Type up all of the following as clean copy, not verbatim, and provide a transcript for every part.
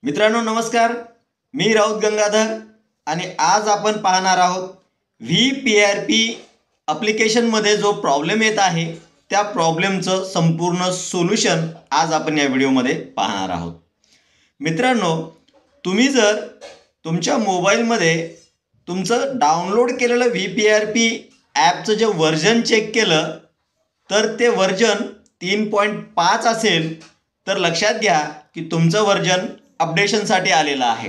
मित्रांनो नमस्कार, मी राऊत गंगाधर आणि आज आपण पाहणार आहोत VPRP ॲप्लिकेशनमध्ये जो प्रॉब्लेम येत आहे त्या प्रॉब्लेमचं संपूर्ण सोल्युशन आज आपण या व्हिडिओमध्ये पाहणार आहोत। मित्रांनो, तुम्ही जर तुमच्या मोबाईलमध्ये तुमचं डाउनलोड केलेलं VPRP ॲपचं जे व्हर्जन चेक केलं तर ते व्हर्जन 3.5 असेल तर लक्षात घ्या की तुमचं व्हर्जन अपडेशनसाठी आलेला आहे।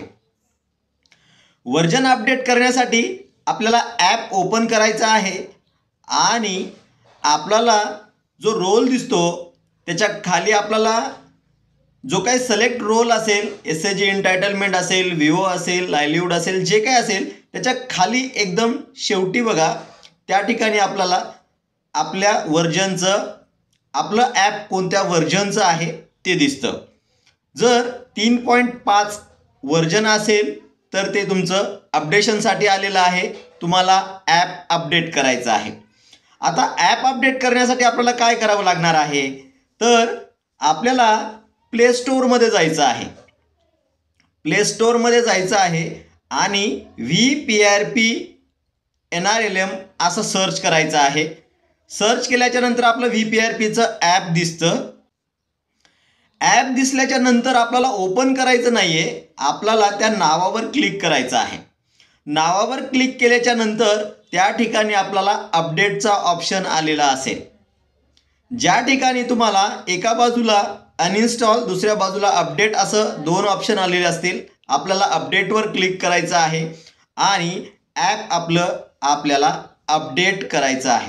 व्हर्जन अपडेट करण्यासाठी आपल्याला ॲप ओपन करायचा आहे आणि आपल्याला जो रोल दिसतो त्याच्या खाली आपल्याला जो काही सिलेक्ट रोल असेल, SAG एंटायटलमेंट असेल, विवो असेल, लाईव्हलीहूड असेल, जे काही असेल त्याच्या खाली एकदम शेवटी बघा त्या ठिकाणी आपल्याला आपल्या व्हर्जनचं आपलं ॲप कोणत्या व्हर्जनचं आहे ते दिसतं। जर 3.5 व्हर्जन असेल तर ते तुमचं अपडेशनसाठी आलेलं आहे, तुम्हाला ॲप अपडेट करायचं आहे। आता ॲप अपडेट करण्यासाठी आपल्याला काय करावं लागणार आहे तर आपल्याला प्ले स्टोअरमध्ये जायचं आहे। प्ले स्टोअरमध्ये जायचं आहे आणि VPRP NRLM असं सर्च करायचं आहे। सर्च केल्याच्या नंतर आपलं VPRPचं ॲप दिसतं। ॲप दिसल्याच्या नंतर आपल्याला ओपन करायचं नाही आहे, आपल्याला त्या नावावर क्लिक करायचं आहे। नावावर क्लिक केल्याच्या नंतर त्या ठिकाणी आपल्याला अपडेटचा ऑप्शन आलेला असेल, ज्या ठिकाणी तुम्हाला एका बाजूला अनइन्स्टॉल दुसऱ्या बाजूला अपडेट असं दोन ऑप्शन आलेले असतील। आपल्याला अपडेटवर क्लिक करायचं आहे आणि ॲप आपल्याला अपडेट करायचं आहे।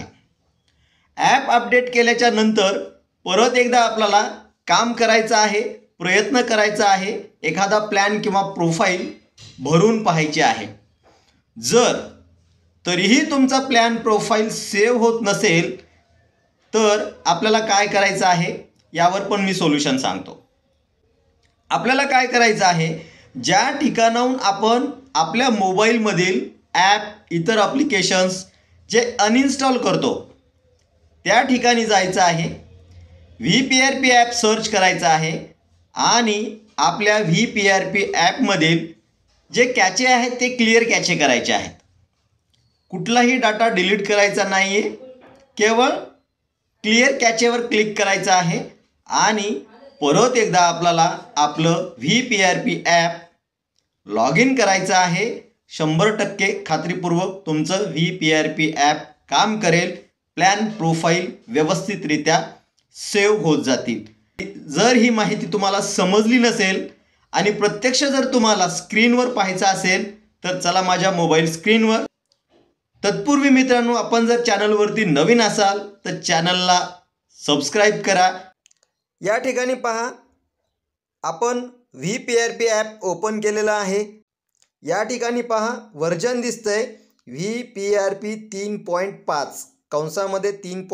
ॲप अपडेट केल्याच्या नंतर परत एकदा आपल्याला काम करायचं आहे, प्रयत्न करायचा आहे, एखादा प्लॅन किंवा प्रोफाईल भरून पाहायची आहे। जर तरीही तुमचा प्लॅन प्रोफाईल सेव्ह होत नसेल तर आपल्याला काय करायचं आहे यावर पण मी सोल्युशन सांगतो। आपल्याला काय करायचं आहे, ज्या ठिकाणाहून आपण आपल्या मोबाईलमधील ॲप, इतर ॲप्लिकेशन्स जे अनइन्स्टॉल करतो त्या ठिकाणी जायचं आहे, VPRP ॲप सर्च करायचं आहे आणि आपल्या VPRP ॲपमधील जे कॅचे आहेत ते क्लिअर कॅचे करायचे आहेत। कुठलाही डाटा डिलीट करायचा नाही आहे, केवळ क्लिअर कॅचेवर क्लिक करायचं आहे आणि परत एकदा आपल्याला आपलं VPRP ॲप लॉग इन करायचं आहे। 100% खात्रीपूर्वक तुमचं VPRP ॲप काम करेल, प्लॅन प्रोफाईल व्यवस्थितरित्या सेव्ह होत जातील। जर ही माहिती तुम्हाला समजली नसेल आणि प्रत्यक्ष जर तुम्हाला स्क्रीनवर पाहायचं असेल तर चला माझ्या मोबाईल स्क्रीनवर। तत्पूर्वी मित्रांनो, आपण जर चॅनलवरती नवीन असाल तर चॅनलला सबस्क्राईब करा। या ठिकाणी पहा, आपण VPRP ॲप ओपन केलेलं आहे। या ठिकाणी पहा व्हर्जन दिसतंय VPRP 3.5 कंसामध्ये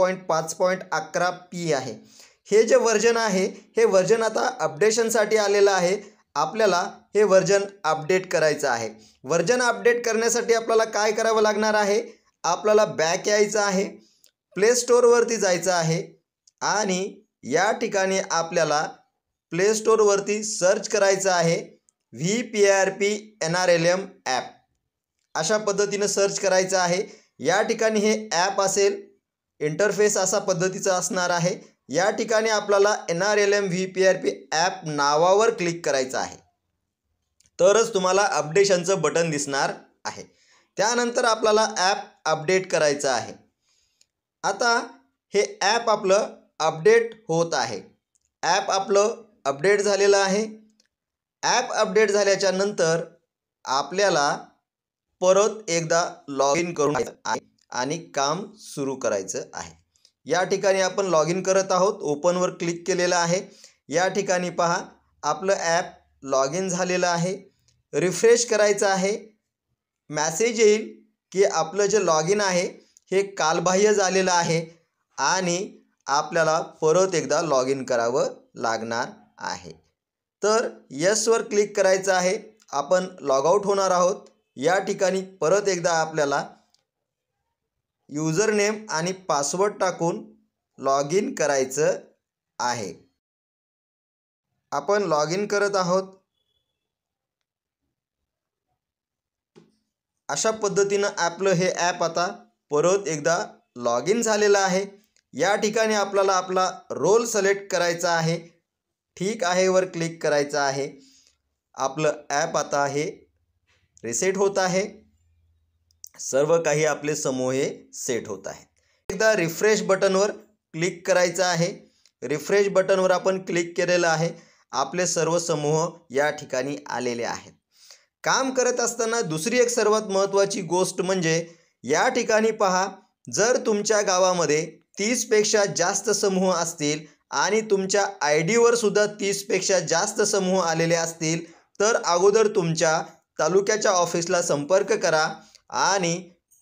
3.5.11p आहे। हे जे व्हर्जन आहे हे व्हर्जन आता अपडेशनसाठी आलेलं आहे। आपल्याला हे व्हर्जन अपडेट करायचं आहे। व्हर्जन अपडेट करण्यासाठी आपल्याला काय करावं लागणार आहे, आपल्याला बॅक यायचं आहे, प्ले स्टोअरवरती जायचं आहे आणि या ठिकाणी आपल्याला प्ले स्टोअरवरती सर्च करायचं आहे VPRP NRLM ॲप, अशा पद्धतीनं सर्च करायचं आहे। या ठिकाणी हे ॲप असेल, इंटरफेस असा पद्धतीचा असणार आहे। या ठिकाणी आपल्याला NRLM VPRP ॲप नावावर क्लिक करायचं आहे, तरच तुम्हाला अपडेशनचं बटन दिसणार आहे। त्यानंतर आपल्याला ॲप अपडेट करायचं आहे। आता हे ॲप आपलं अपडेट होत आहे। ॲप आपलं अपडेट झालेलं आहे। ॲप अपडेट झाल्याच्या नंतर आपल्याला परत एकदा लॉग इन करून आणि काम सुरू करायचं आहे। या ठिकाणी आपण लॉग इन करत आहोत, ओपनवर क्लिक केलेलं आहे। या ठिकाणी पहा आपलं ॲप लॉग इन झालेलं आहे। रिफ्रेश करायचं आहे, मॅसेज येईल की आपलं जे लॉग इन आहे हे कालबाह्य झालेलं आहे आणि आपल्याला परत एकदा लॉग इन करावं लागणार आहे। तर यसवर क्लिक करायचं आहे, आपण लॉग आउट होणार आहोत। या ठिकाणी परत एकदा आपल्याला यूजर नेम आणि पासवर्ड टाकून लॉग इन करायचं आहे। आपण लॉग इन करत आहोत। अशा पद्धतीनं आपलं हे ॲप आता परत एकदा लॉग इन झालेलं आहे. या ठिकाणी आपल्याला आपला रोल सिलेक्ट करायचा आहे. ठीक आहे वर क्लिक करायचं आहे. आपलं ॲप आता हे रिसेट होत आहे. सर्व काही आपले समूह हे सेट होत आहे. एकदा रिफ्रेश बटनवर क्लिक करायचं आहे. रिफ्रेश बटनवर आपण क्लिक केलेलं आहे. आपले सर्व समूह या ठिकाणी आलेले आहेत. काम करत असताना दुसरी एक सर्वात महत्त्वाची गोष्ट म्हणजे या ठिकाणी पहा, जर तुमच्या गावामध्ये 30पेक्षा जास्त समूह असतील आणि तुमच्या ID वर सुद्धा 30पेक्षा जास्त समूह आलेले असतील तर अगोदर तुमच्या तालुक्याच्या ऑफिसला संपर्क करा आणि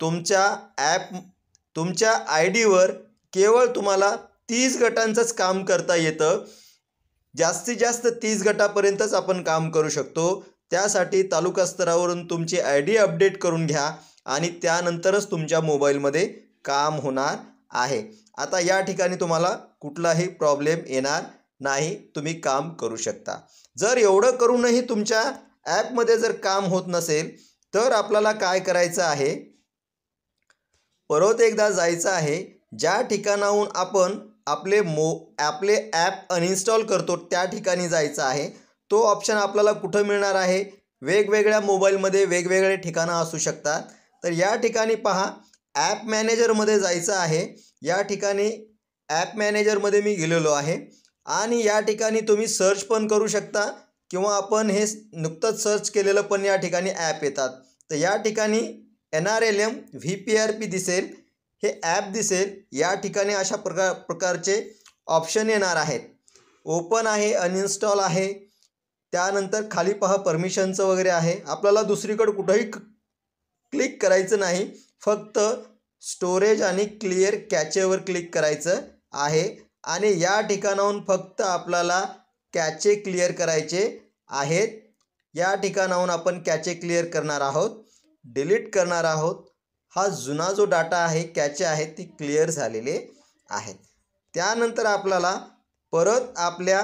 तुमच्या ID वर केवळ तुम्हाला 30 गटांचंच काम करता येतं. जास्तीत जास्त 30 गटापर्यंतच आपण काम करू शकतो. त्यासाठी तालुका स्तरावरून तुमची ID अपडेट करून घ्या आणि त्यानंतरच तुमच्या मोबाईलमध्ये काम होणार आहे. आता या ठिकाणी तुम्हाला कुठलाही प्रॉब्लेम येणार नाही. तुम्ही काम करू शकता. जर एवढं करूनही तुमच्या ॲपमध्ये जर काम होत नसेल तर आपल्याला काय करायचं आहे, परत एकदा जायचं आहे. ज्या ठिकाणाहून आपण आपले ॲप अनइन्स्टॉल करतो त्या ठिकाणी जायचं आहे. तो ऑप्शन आपल्याला कुठं मिळणार आहे, वेगवेगळ्या मोबाईलमध्ये वेगवेगळे ठिकाणं असू शकतात. तर या ठिकाणी पहा, ॲप मॅनेजरमध्ये जायचं आहे. या ठिकाणी ॲप मॅनेजरमध्ये मी गेलेलो आहे आणि या ठिकाणी तुम्ही सर्च पण करू शकता किंवा आपण हे नुकतंच सर्च केलेलं पण या ठिकाणी ॲप येतात. तर या ठिकाणी NRLM VPRP दिसेल, हे ॲप दिसेल. या ठिकाणी अशा प्रकारचे ऑप्शन येणार आहेत. ओपन आहे, अनइन्स्टॉल आहे, त्यानंतर खाली पहा परमिशनचं वगैरे आहे. आपल्याला दुसरीकडे कुठंही क्लिक करायचं नाही, फक्त स्टोरेज आणि क्लिअर कॅचेवर क्लिक करायचं आहे आणि या ठिकाणाहून फक्त आपल्याला कॅचे क्लिअर करायचे आहेत. या ठिकाणाहून आपण कॅचे क्लिअर करणार आहोत, डिलीट करणार आहोत. हा जुना जो डाटा आहे, कॅचे आहेत ती क्लिअर झालेले आहेत. त्यानंतर आपल्याला परत आपल्या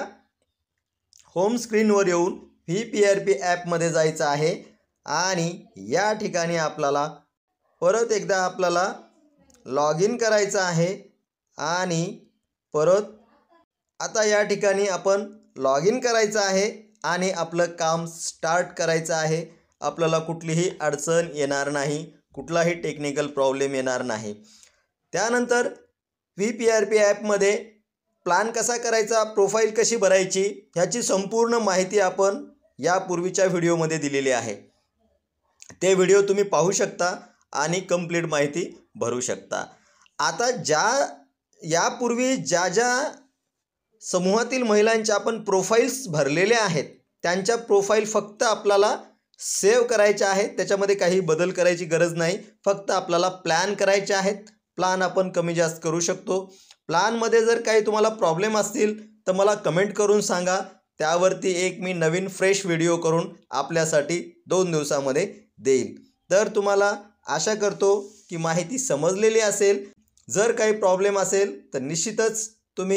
होम स्क्रीनवर येऊन VPRP ॲपमध्ये जायचं आहे आणि या ठिकाणी आपल्याला परत एकदा आपल्याला लॉग इन करायचं आहे आणि परत आता या ठिकाणी आपण लॉग इन करायचं आहे आणि आपलं काम स्टार्ट करायचं आहे. आपल्याला कुठलीही अडचण येणार नाही, कुठलाही टेक्निकल प्रॉब्लेम येणार नाही. त्यानंतर VPRP ॲपमध्ये प्लॅन कसा करायचा, प्रोफाईल कशी भरायची ह्याची संपूर्ण माहिती आपण यापूर्वीच्या व्हिडिओमध्ये दिलेली आहे. ते व्हिडिओ तुम्ही पाहू शकता आणि कंप्लीट माहिती भरू शकता. आता यापूर्वी ज्या समूहातील महिलांच्या आपण प्रोफाईल्स भरलेल्या आहेत त्यांच्या प्रोफाईल फक्त आपल्याला सेव्ह करायच्या आहेत. त्याच्यामध्ये काही बदल करायची गरज नाही. फक्त आपल्याला प्लॅन करायचे आहेत. प्लॅन आपण कमी जास्त करू शकतो. प्लॅनमध्ये जर काही तुम्हाला प्रॉब्लेम असतील तर मला कमेंट करून सांगा. त्यावरती एक मी नवीन फ्रेश व्हिडिओ करून आपल्यासाठी 2 दिवसामध्ये देईल. तर तुम्हाला आशा करतो की माहिती समजलेली असेल. जर काही प्रॉब्लेम असेल तर निश्चितच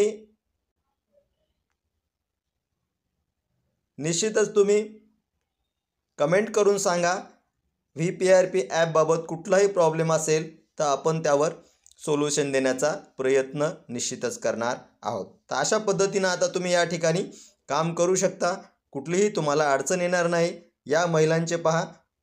तुम्ही कमेंट करून सांगा. VPRP ॲपबाबत कुठलाही प्रॉब्लेम असेल तर आपण त्यावर सोल्युशन देण्याचा प्रयत्न निश्चितच करणार आहोत. तर अशा पद्धतीनं आता तुम्ही या ठिकाणी काम करू शकता. कुठलीही तुम्हाला अडचण येणार नाही. या महिलांचे पहा,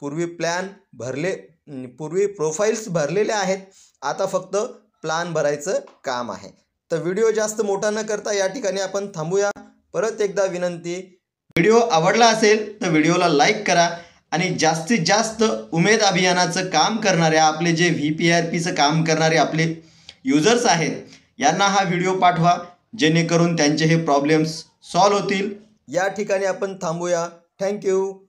पूर्वी प्रोफाईल्स भरलेल्या आहेत. आता फक्त प्लॅन भरायचं काम आहे. तर व्हिडिओ जास्त मोठा न करता या ठिकाणी आपण थांबूया. परत एकदा विनंती, व्हिडिओ आवडला असेल तर व्हिडिओला लाईक करा आणि जास्तीत जास्त उमेद अभियानाचं काम करणारे आपले जे VPRPचं काम करणारे आपले युजर्स आहेत यांना हा व्हिडिओ पाठवा, जेणेकरून त्यांचे हे प्रॉब्लेम्स सॉल्व्ह होतील. या ठिकाणी आपण थांबूया. थँक्यू.